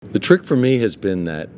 The trick for me has been that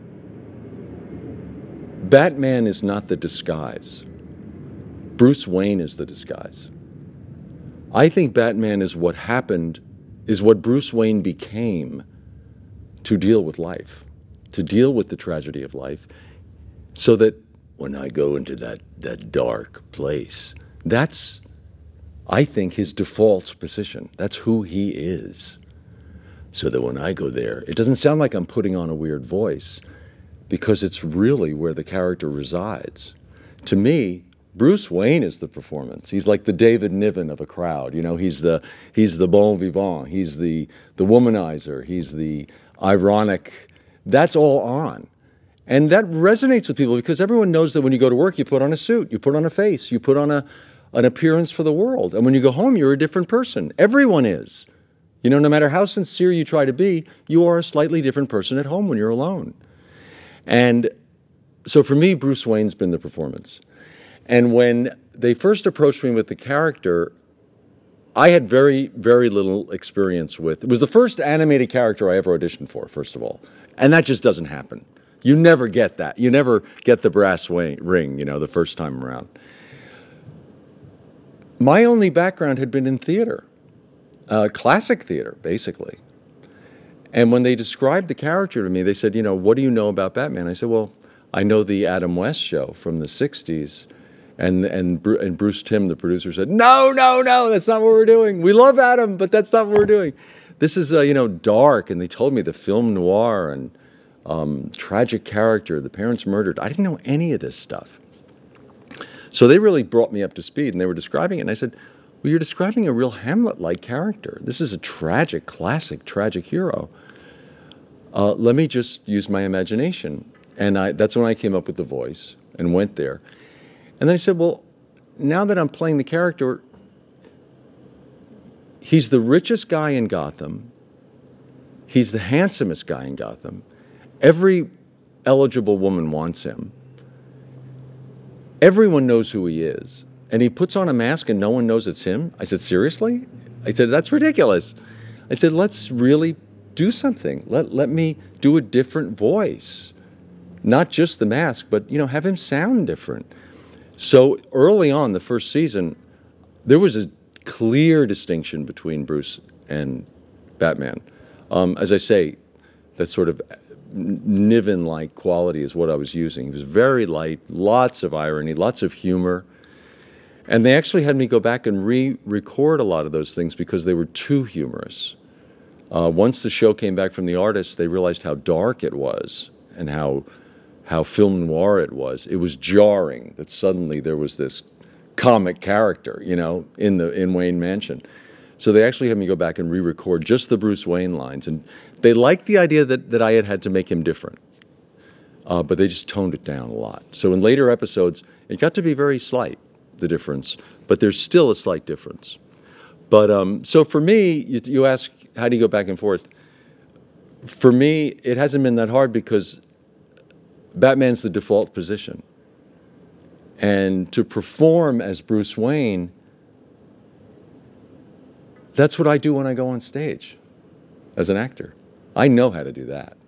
Batman is not the disguise. Bruce Wayne is the disguise. I think Batman is what happened, is what Bruce Wayne became to deal with life, to deal with the tragedy of life, so that when I go into that dark place, that's, I think, his default position. That's who he is. So that when I go there, it doesn't sound like I'm putting on a weird voice, because it's really where the character resides. To me, Bruce Wayne is the performance. He's like the David Niven of a crowd. You know, he's the bon vivant. He's the womanizer. He's the ironic. That's all on. And that resonates with people because everyone knows that when you go to work, you put on a suit, you put on a face, you put on an appearance for the world. And when you go home, you're a different person. Everyone is. You know, no matter how sincere you try to be, you are a slightly different person at home when you're alone. And so for me, Bruce Wayne's been the performance. And when they first approached me with the character, I had very, very little experience with. It was the first animated character I ever auditioned for, first of all. And that just doesn't happen. You never get that. You never get the brass ring, you know, the first time around. My only background had been in theater, classic theater, basically. And when they described the character to me, they said, you know, what do you know about Batman? I said, well, I know the Adam West show from the 60s. And Bruce Timm, the producer, said, no, that's not what we're doing. We love Adam, but that's not what we're doing. This is, you know, dark. And they told me the film noir and tragic character, the parents murdered. I didn't know any of this stuff. So they really brought me up to speed, and they were describing it. And I said, well, you're describing a real Hamlet-like character. This is a tragic, classic, tragic hero. Let me just use my imagination. And that's when I came up with the voice and went there. And then I said, well, now that I'm playing the character, he's the richest guy in Gotham. He's the handsomest guy in Gotham. Every eligible woman wants him. Everyone knows who he is. And he puts on a mask and no one knows it's him. I said, seriously? I said, that's ridiculous. I said, let's really do something. Let me do a different voice. Not just the mask, but, you know, have him sound different. So early on, the first season, there was a clear distinction between Bruce and Batman. As I say, that sort of Niven-like quality is what I was using. He was very light, lots of irony, lots of humor. And they actually had me go back and re-record a lot of those things because they were too humorous. Once the show came back from the artists, they realized how dark it was and how film noir it was. It was jarring that suddenly there was this comic character, you know, in Wayne Mansion. So they actually had me go back and re-record just the Bruce Wayne lines. And they liked the idea that I had to make him different. But they just toned it down a lot. So in later episodes, it got to be very slight, the difference. But there's still a slight difference. But so for me, you ask, how do you go back and forth? For me, it hasn't been that hard because Batman's the default position. And to perform as Bruce Wayne, that's what I do when I go on stage as an actor. I know how to do that.